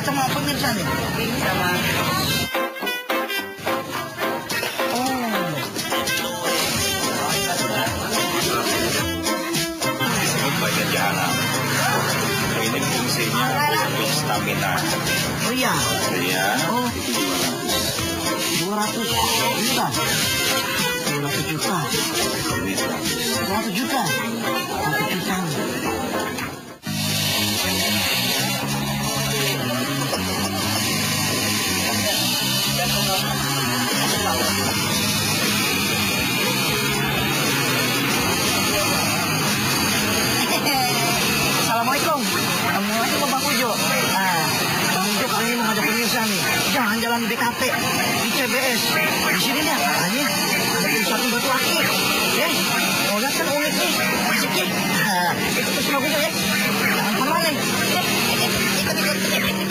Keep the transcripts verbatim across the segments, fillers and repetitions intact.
lihat sama pemirsa nih. Ini sama. Disebut bagian jahanam. Ini fungsinya untuk stamina. Oh iya. Iya. Oh. dua ratus juta. dua ratus juta. dua ratus juta. dua ratus juta. Assalamualaikum. Assalamualaikum Bang Ujo. Nah, Bang Ujo kali ini mengajak pemirsa nih jalan-jalan di B K P, di C B S. Di sini nih katanya ada wisata batu akik. Ya, mau lihat kan unik nih, asik nih. Nah, ikut terus Bang Ujo ya. Jangan kemana nih. Ikut, ikut, ikut.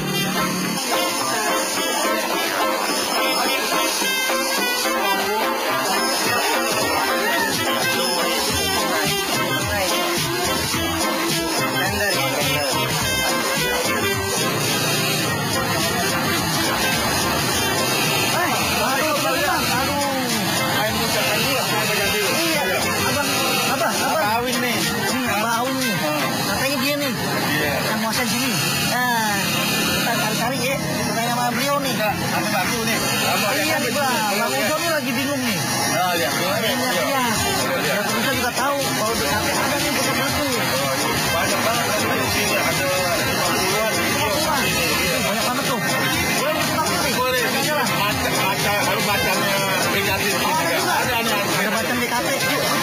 Sini. Nah, kita cari-cari ya. Kita tanya sama beliau nih. Apa baku nih? Iya nih Bang. Bang Ujo nih lagi bingung nih. Oh iya. Iya. Ya pemirsa juga tahu kalau di kafe ada nih buka batu. Banyak banget di sini ada lima puluhan. Banyak banget tuh. Boleh kita nih. Boleh. Baca baca harus bacanya negatif juga. Ada ada. Ada bacaan di kafe.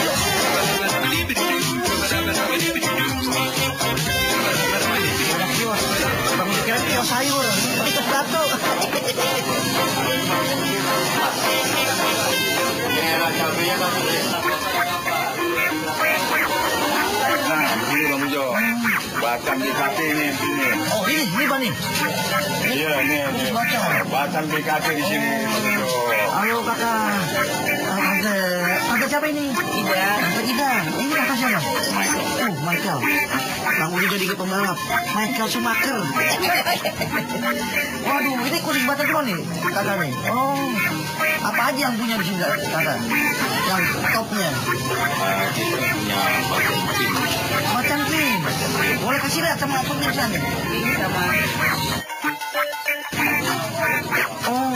Bang kira kira sayur, itu batu. Nah, begini Bang Ujo. Bacaan di kafe ini sini. Oh ini, ini Bang nih. Iya, ini. Bacaan di kafe di sini Bang Ujo. Halo kakak. Tante, tante siapa ini? Ida. Tante Ida. Ini kakak siapa? Michael. Oh, Michael. Bang Ujo jadi ke pembalap. Michael Schumacher. Waduh, ini kulit bata cuma nih kakak nih. Oh, apa aja yang punya di sini kakak? Yang topnya? Nah, kita punya bacaan pink. Macan pink. Boleh kasih lihat sama pemirsa nih. Ini sama. Oh.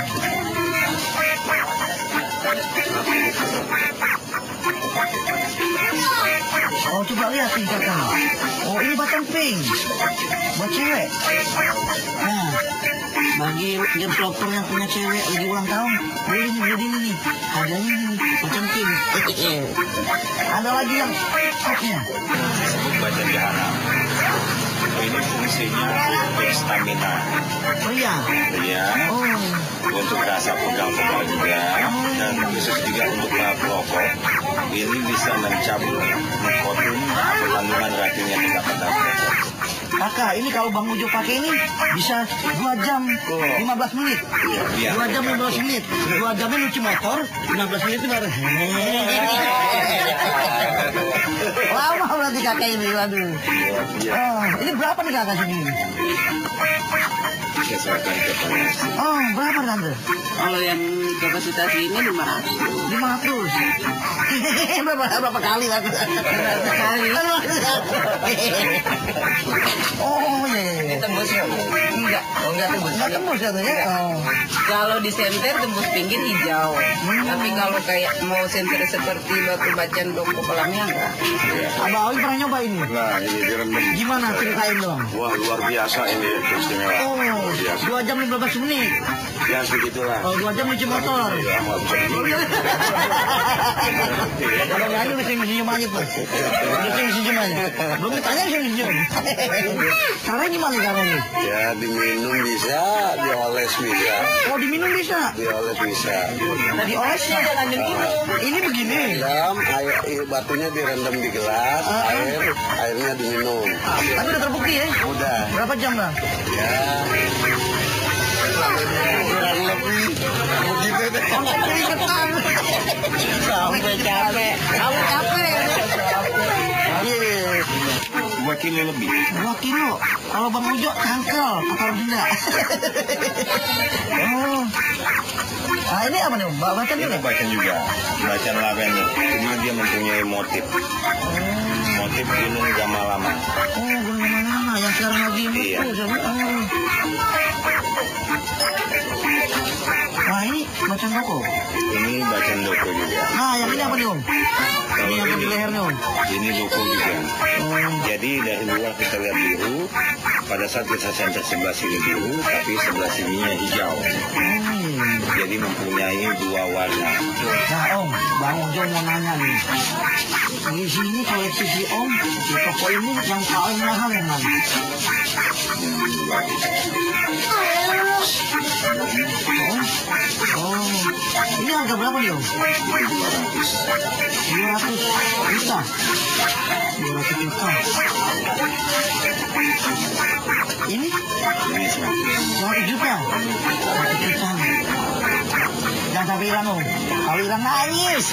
Oh, coba lihat nih kakak. Oh, ini batang pink. Buat cewek. Nah, bagi developer yang punya cewek lagi ulang tahun, boleh nih beli ini nih. Harganya nih, batang pink. Ada lagi yang topnya. Disebut bacaan jahanam. Ini fungsinya untuk stamina. Oh iya. Iya. Oh. Untuk rasa pegal-pegal juga, dan khusus juga untuk para perokok. Ini bisa mencabut nikotin atau kandungan racun yang terdapat dalam rokok. Kakak, ini kalau Bang Ujo pakai ini bisa dua jam lima belas menit. Iya. dua jam lima belas menit. dua jamnya nyuci motor, lima belas menit itu baru. Lama berarti kakak ini, waduh. Oh, ini berapa nih kakak sini? Sesuaikan kapasitas. Oh, berapa tante? Kalau yang kapasitas ini lima ratus. lima ratus. berapa berapa kali tante? Berapa kali? Oh, iya. Ini tembus ya? Enggak. Oh, enggak tembus. Enggak tembus ya, ya? Oh. Kalau di senter tembus pinggir hijau. Hmm. Tapi kalau kayak mau senter seperti batu bacan dongko kolamnya enggak. Abang Awi pernah nyoba ini? Nah, ini direndam. Gimana ceritain dong? Wah, luar biasa ini istimewa. Oh, dua jam lima belas menit. Ya, begitulah. Oh, dua jam nyuci motor. Ya, nggak bisa begini. Kalau nggak ada mesin-mesin aja tuh. Mesin-mesin aja. Belum ditanya mesin-mesin. Caranya gimana caranya? Ya diminum bisa, dioles bisa. Oh diminum bisa? Dioles bisa. Nah diolesnya jangan diminum. Ini begini. Direndam, air, batunya direndam di gelas, uh, air, airnya diminum. Tapi udah terbukti ya? Udah. Berapa jam Bang? Ya. Kurang lebih begitu deh. Oh nggak keringetan. Sampai capek. Kamu capek. Iya. Buat kilo lebih. Dua kilo. Kalau Bang Ujo cangkel atau enggak? Oh. Nah ini apa nih? Baca Ini juga. bacaan juga, bacaan lavender. Cuma dia mempunyai motif, motif gunung Gamalama. Oh, gunung mana yang sekarang lagi Iya. muncul. Oh. Nah ini bacaan doko. Ini bacaan doko juga. Nah yang ini apa nih Om? Ini yang di lehernya Om. Ini doko juga. Oh. Jadi dari luar kita lihat biru, pada saat kita sentuh sebelah sini biru, tapi sebelah sininya hijau. Hmm. Jadi mempunyai dua warna. Nah Om, Bang Ujo mau nanya nih. Di sini koleksi si Om, di toko ini yang paling mahal yang mana? Oh, oh. Ini harga berapa nih Om? dua ratus juta. dua ratus juta. Ini Ini seratus juta. seratus juta. Jangan sampai hilang Om. Kalau hilang nangis.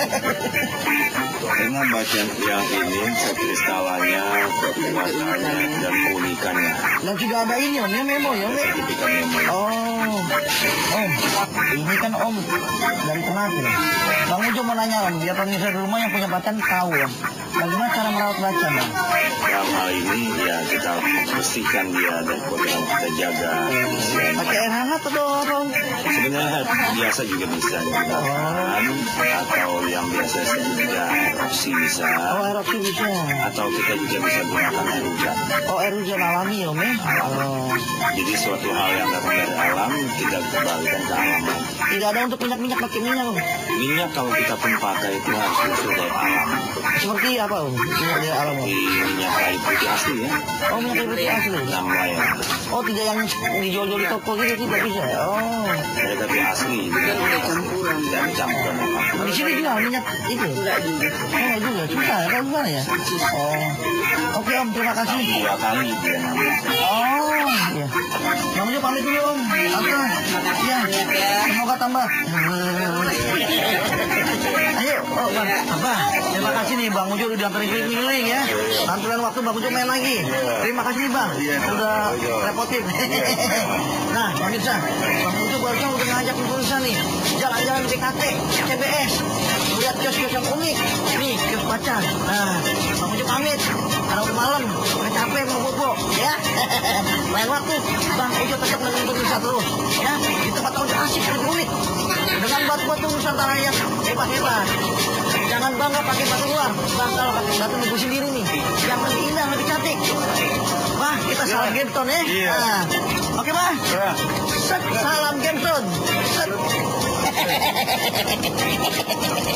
Karena bacaan yang ini sekristalannya, kekuatannya, dan keunikannya. Dan juga ada ini Om, ini memo ya Om. Sertifikat memo. Oh, Om, ini kan Om dari Ternate. Bang Ujo mau nanya Om, biar pemirsa di rumah yang punya bacaan tahu Om. Bagaimana cara merawat bacaan Om? Dalam hal ini ya kita bersihkan dia dan kotoran kita jaga. kebersihan. Pakai air hangat atau apa Om? Sebenarnya biasa juga bisa digunakan atau yang biasa juga opsi bisa Oh, air oksi bisa. atau kita juga bisa gunakan air hujan. Oh, air hujan alami Om ya? Oh. Jadi suatu hal yang datang dari alam kita kembalikan ke alam. Tidak ada untuk minyak-minyak pakai minyak Om. Minyak kalau kita pun pakai itu harus usul dari alam. Seperti apa Om? Minyak dari alam Om? Di minyak kayu putih asli ya. Oh, minyak kayu putih asli. Namanya ya. Oh, tidak yang dijual-jual di toko gitu tidak bisa. Oh. Dari tapi asli. Kan udah campuran. Dan campuran apa? Di sini juga minyak itu. Enggak juga. Oh, enggak juga. Susah ya, kan gimana ya? Oh. Oke Om, terima kasih. Dua kali dia namanya. Oh, iya. Bang Ujo pamit dulu Om. Apa? Ya. Semoga tambah. Ayo, oh Bang. Apa? Terima kasih nih Bang Ujo udah anterin keliling ya. Anturan waktu Bang Ujo main lagi. Terima kasih nih Bang. Udah repotin. Nah, pemirsa, Bang Ujo barusan udah ngajak pemirsa nih jalan-jalan di B K T, C B S. Lihat kios-kios yang unik. Nih, kios baca. Nah, Bang Ujo pamit. Karena udah malam, udah capek mau bobo, ya. Lain waktu, Bang Ujo tetap menemani pemirsa terus, ya. Di tempat yang asik dan unik. Dengan batu-batu Nusantara yang hebat-hebat. Jangan bangga pakai batu luar, bangga pakai batu negeri sendiri nih. Yang lebih indah, lebih cantik. Wah, kita salam Genton ya. Iya. Nah, oke Bang. Set, salam Genton. Set.